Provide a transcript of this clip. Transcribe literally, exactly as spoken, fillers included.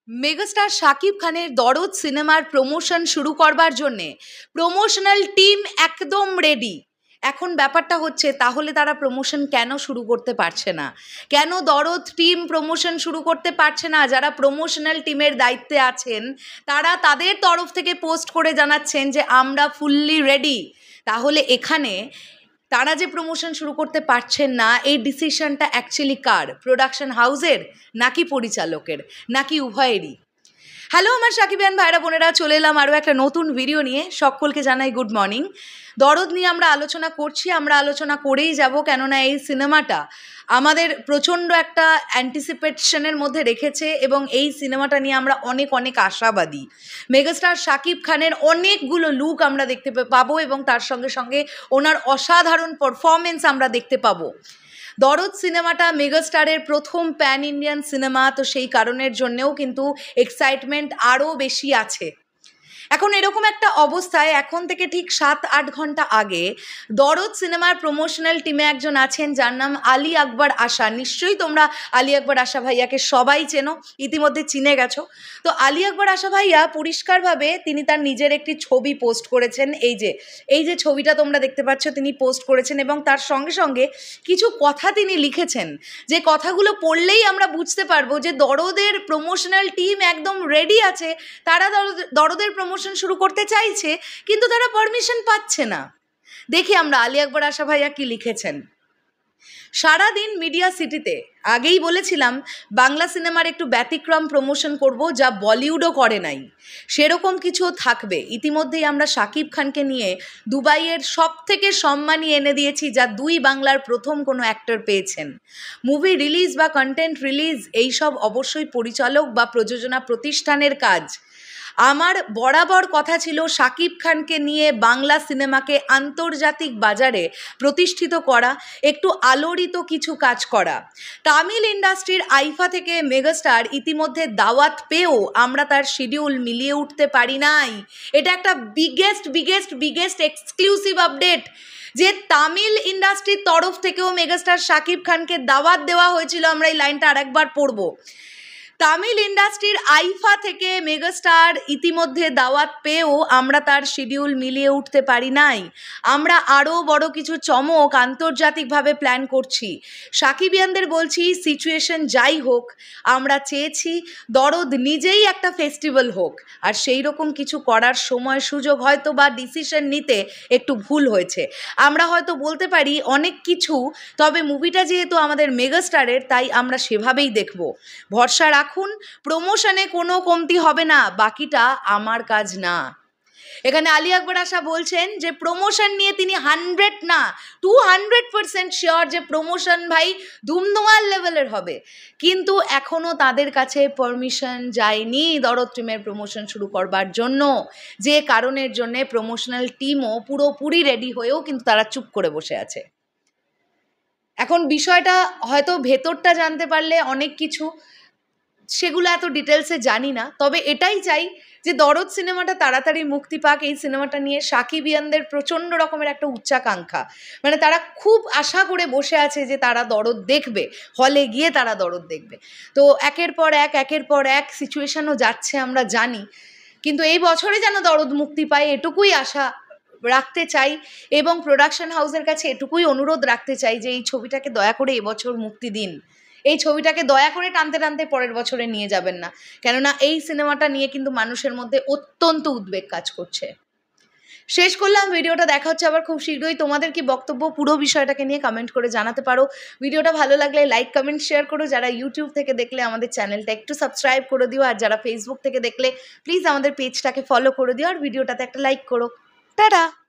Megastar Shakib খানের দরদ সিনেমার প্রমোশন শুরু করবার জন্যে প্রমোশনাল টিম একদম রেডি। এখন ব্যাপারটা হচ্ছে, তাহলে তারা প্রমোশন কেন শুরু করতে পারছে না? কেন দরদ টিম প্রমোশন শুরু করতে পারছে না? যারা প্রমোশনাল টিমের দায়িত্বে আছেন তারা তাদের তরফ থেকে পোস্ট করে জানাচ্ছেন যে আমরা ফুললি রেডি। তাহলে এখানে তারা যে প্রমোশন শুরু করতে পারছেন না, এই ডিসিশনটা অ্যাকচুয়ালি কার? প্রোডাকশন হাউসের নাকি পরিচালকের নাকি উভয়েরই? হ্যালো আমার সাকিবিয়ান ভাইরা বোনেরা, চলে এলাম আরও একটা নতুন ভিডিও নিয়ে। সকলকে জানাই গুড মর্নিং। দরদ নিয়ে আমরা আলোচনা করছি, আমরা আলোচনা করেই যাব, কেননা এই সিনেমাটা আমাদের প্রচণ্ড একটা অ্যান্টিসিপেশনের মধ্যে রেখেছে এবং এই সিনেমাটা নিয়ে আমরা অনেক অনেক আশাবাদী। মেগাস্টার শাকিব খানের অনেকগুলো লুক আমরা দেখতে পাবো এবং তার সঙ্গে সঙ্গে ওনার অসাধারণ পারফরমেন্স আমরা দেখতে পাবো। দরদ সিনেমাটা মেগাস্টারের প্রথম প্যান ইন্ডিয়ান সিনেমা, তো সেই কারণের জন্যেও কিন্তু এক্সাইটমেন্ট আরও বেশি আছে। এখন এরকম একটা অবস্থায় এখন থেকে ঠিক সাত আট ঘন্টা আগে দরদ সিনেমার প্রমোশনাল টিমে একজন আছেন যার নাম আলী আকবর আশা। নিশ্চয়ই তোমরা আলী আকবর আশা ভাইয়াকে সবাই চেনো, ইতিমধ্যে চিনে গেছো। তো আলী আকবর আশা ভাইয়া পরিষ্কারভাবে তিনি তার নিজের একটি ছবি পোস্ট করেছেন। এই যে এই যে ছবিটা তোমরা দেখতে পাচ্ছ, তিনি পোস্ট করেছেন এবং তার সঙ্গে সঙ্গে কিছু কথা তিনি লিখেছেন, যে কথাগুলো পড়লেই আমরা বুঝতে পারবো যে দরদের প্রমোশনাল টিম একদম রেডি আছে। তারা দরদের প্রমোশন শুরু করতে চাইছে, কিন্তু তারা পারমিশন পাচ্ছে না। দেখি আমরা আলী আকবর আশা ভাইয়া কি লিখেছেন। সারাদিন মিডিয়া সিটিতে, আগেই বলেছিলাম বাংলা সিনেমার একটু ব্যতিক্রম প্রমোশন করব, যা বলিউডও করে নাই, সেরকম কিছু থাকবে। ইতিমধ্যেই আমরা শাকিব খানকে নিয়ে দুবাইয়ের সব থেকে সম্মানী এনে দিয়েছি, যা দুই বাংলার প্রথম কোনো অ্যাক্টর পেয়েছেন। মুভি রিলিজ বা কন্টেন্ট রিলিজ এইসব অবশ্যই পরিচালক বা প্রযোজনা প্রতিষ্ঠানের কাজ। আমার বরাবর কথা ছিল শাকিব খানকে নিয়ে বাংলা সিনেমাকে আন্তর্জাতিক বাজারে প্রতিষ্ঠিত করা, একটু আলোড়িত কিছু কাজ করা। তামিল ইন্ডাস্ট্রির আইফা থেকে মেগাস্টার ইতিমধ্যে দাওয়াত পেয়েও আমরা তার শিডিউল মিলিয়ে উঠতে পারি নাই। এটা একটা biggest biggest biggest exclusive update যে তামিল ইন্ডাস্ট্রির তরফ থেকেও মেগাস্টার শাকিব খানকে দাওয়াত দেওয়া হয়েছিল। আমরা এই লাইনটা আরেকবার পড়বো। তামিল ইন্ডাস্ট্রির আইফা থেকে মেগাস্টার ইতিমধ্যে দাওয়াত পেয়েও আমরা তার শিডিউল মিলিয়ে উঠতে পারি নাই। আমরা আরও বড় কিছু চমক আন্তর্জাতিকভাবে প্ল্যান করছি। সাকিবিয়ানদের বলছি, সিচুয়েশন যাই হোক, আমরা চেয়েছি দরদ নিজেই একটা ফেস্টিভ্যাল হোক, আর সেই রকম কিছু করার সময় সুযোগ হয়তো বা ডিসিশন নিতে একটু ভুল হয়েছে। আমরা হয়তো বলতে পারি অনেক কিছু, তবে মুভিটা যেহেতু আমাদের মেগাস্টারের, তাই আমরা সেভাবেই দেখব। ভরসা রাখুন, প্রমোশনে কোনো কমতি হবে না, বাকিটা আমার কাজ না। এখানে আলী আকবর আশা বলছেন যে প্রমোশন নিয়ে তিনি হান্ড্রেড না টু হান্ড্রেড পার্সেন্ট শিওর যে প্রমোশন ভাই ধুমধুমার লেভেলের হবে, কিন্তু এখনও তাদের কাছে পারমিশন যায়নি দরদ টিমের প্রমোশন শুরু করবার জন্য, যে কারণের জন্যে প্রমোশনাল টিমও পুরোপুরি রেডি হয়েও কিন্তু তারা চুপ করে বসে আছে। এখন বিষয়টা হয়তো ভেতরটা জানতে পারলে অনেক কিছু, সেগুলো এত ডিটেলসে জানি না, তবে এটাই চাই যে দরদ সিনেমাটা তাড়াতাড়ি মুক্তি পাক। এই সিনেমাটা নিয়ে সাকিবিয়ানদের প্রচণ্ড রকমের একটা উচ্চাকাঙ্ক্ষা, মানে তারা খুব আশা করে বসে আছে যে তারা দরদ দেখবে, হলে গিয়ে তারা দরদ দেখবে। তো একের পর এক একের পর এক সিচুয়েশনও যাচ্ছে আমরা জানি, কিন্তু এই বছরে যেন দরদ মুক্তি পায় এটুকুই আশা রাখতে চাই এবং প্রোডাকশন হাউসের কাছে এটুকুই অনুরোধ রাখতে চাই যে এই ছবিটাকে দয়া করে এবছর মুক্তি দিন। এই ছবিটাকে দয়া করে টানতে টানতে পরের বছরে নিয়ে যাবেন না, কেননা এই সিনেমাটা নিয়ে কিন্তু মানুষের মধ্যে অত্যন্ত উদ্বেগ কাজ করছে। শেষ করলাম ভিডিওটা, দেখা হচ্ছে আবার খুব শীঘ্রই। তোমাদের কি বক্তব্য পুরো বিষয়টাকে নিয়ে কমেন্ট করে জানাতে পারো। ভিডিওটা ভালো লাগলে লাইক কমেন্ট শেয়ার করো। যারা ইউটিউব থেকে দেখলে আমাদের চ্যানেলটা একটু সাবস্ক্রাইব করে দিও, আর যারা ফেসবুক থেকে দেখলে প্লিজ আমাদের পেজটাকে ফলো করে দিও আর ভিডিওটাতে একটা লাইক করো। টাটা।